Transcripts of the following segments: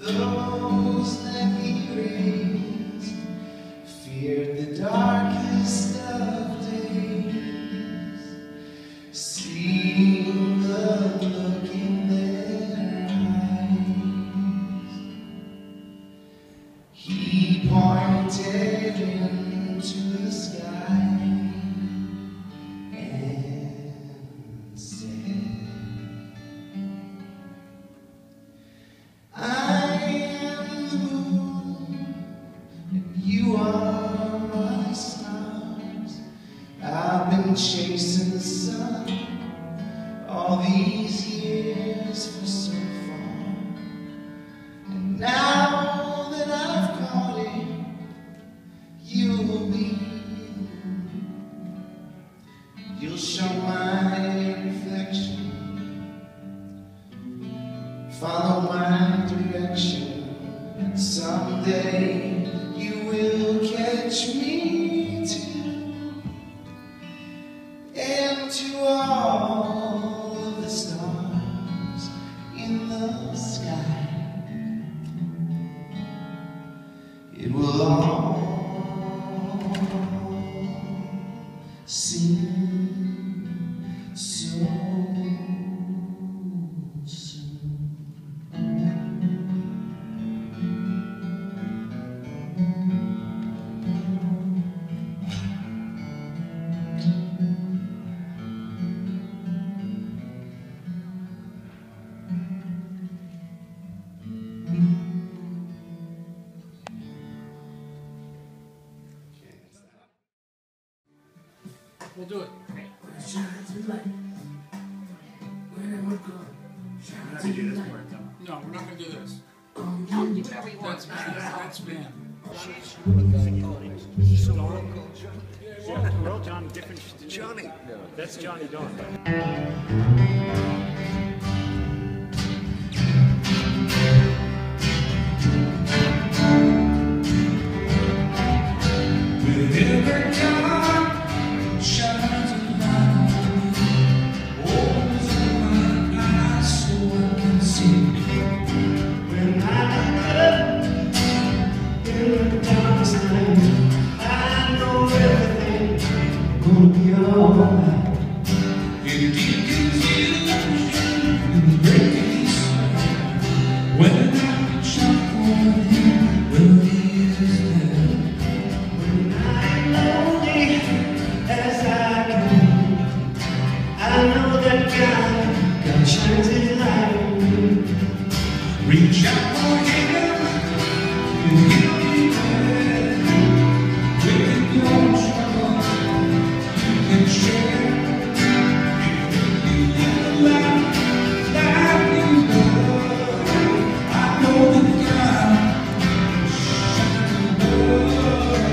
Those that he raised feared the darkest of days. Seeing the look in their eyes, he pointed into the sky and said, I am the moon, and you are my stars. I've been chasing the sun all these years for so far, and now that I've caught it, you'll be the moon. You'll show my reflection, follow my direction, and someday you will catch me too. And to all of the stars in the sky, it will all seem so soon. We'll do it. No, we're not going to do this. Do whatever you want. That's band. We're all John different. Johnny. That's Johnny Dawn. Wherever God shines a light on me, opens my eyes so I can see. When I look up in the darkest night, I know everything gonna be alright. In deep confusion, in the breaking sky, when I reach out for you, well, he is there. As I can, I know that God shines his light on me. Reach out for him, and he'll be there. With your trouble, you can share. If you live a life that you love, I know that God shines his love.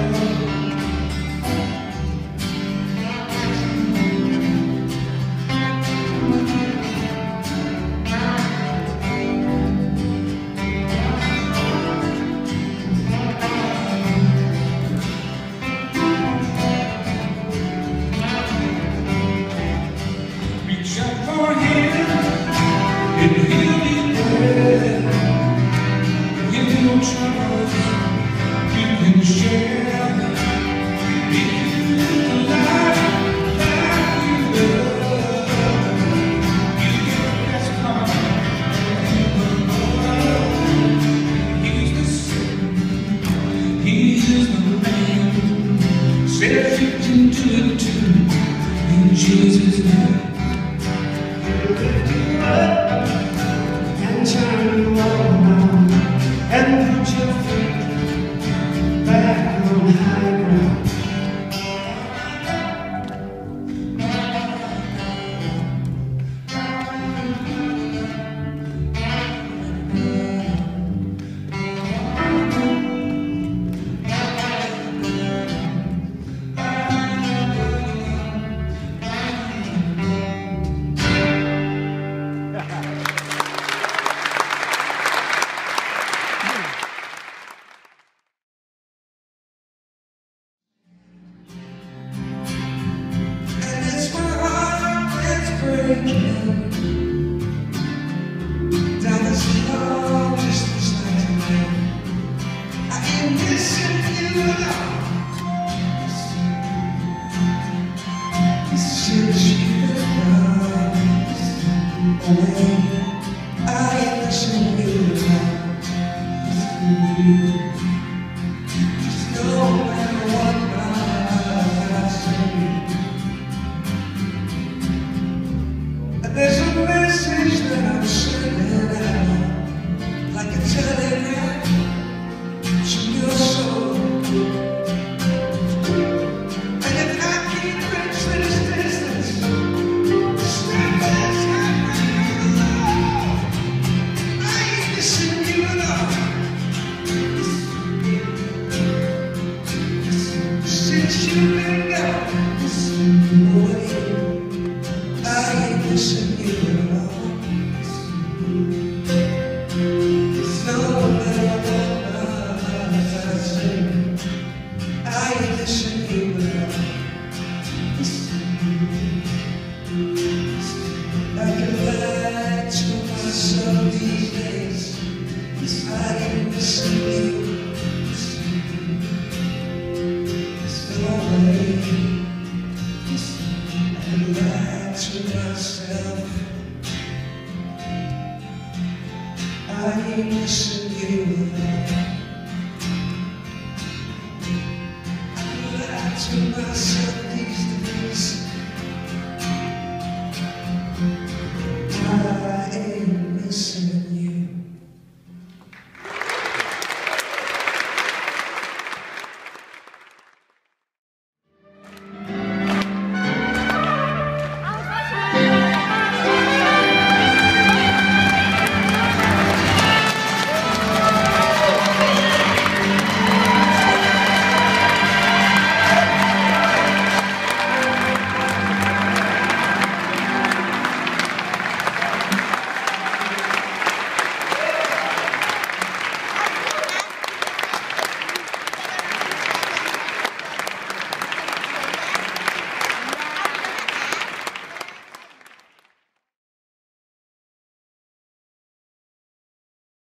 I listen you there. I lie to myself.